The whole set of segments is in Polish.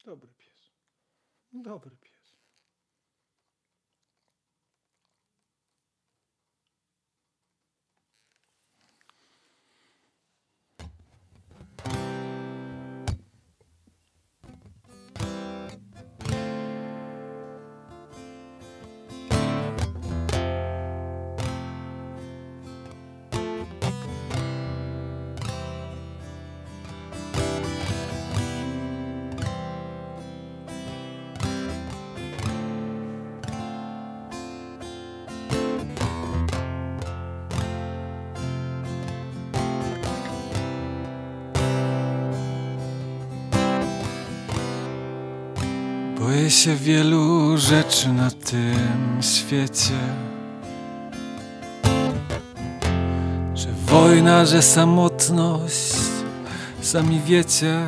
Dobry pies. Dobry pies. Boję się wielu rzeczy na tym świecie, że wojna, że samotność, sami wiecie.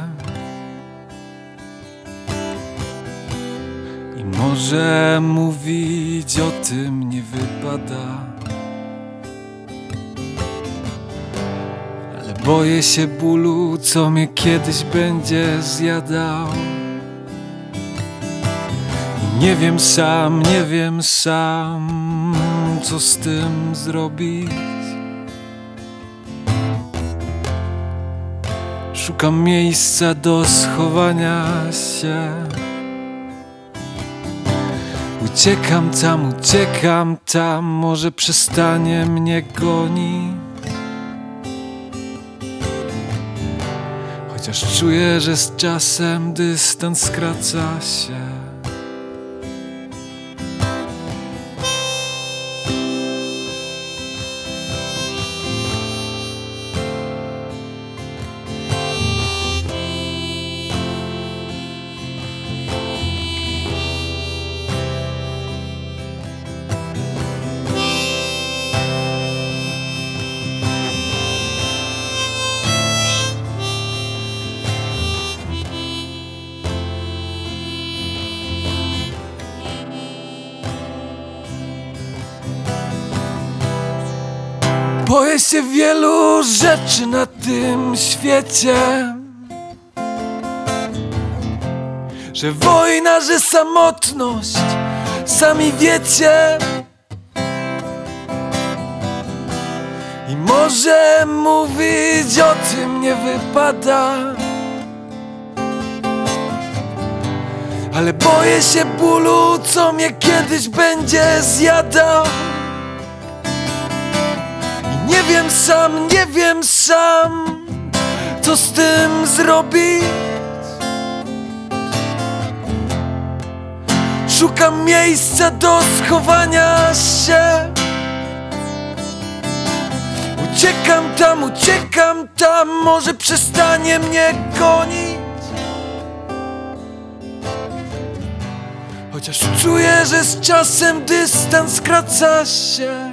I może mówić o tym nie wypada, ale boję się bólu, co mnie kiedyś będzie zjadał. Nie wiem sam, co z tym zrobić. Szukam miejsca do schowania się. Uciekam tam, może przestanie mnie gonić. Chociaż czuję, że z czasem dystans skraca się. Boję się wielu rzeczy na tym świecie, że wojna, że samotność, sami wiecie. I może mówić o tym nie wypada, ale boję się bólu, co mnie kiedyś będzie zjadał. Nie wiem sam, co z tym zrobić. Szukam miejsca do schowania się. Uciekam tam, może przestanie mnie gonić. Chociaż czuję, że z czasem dystans skraca się.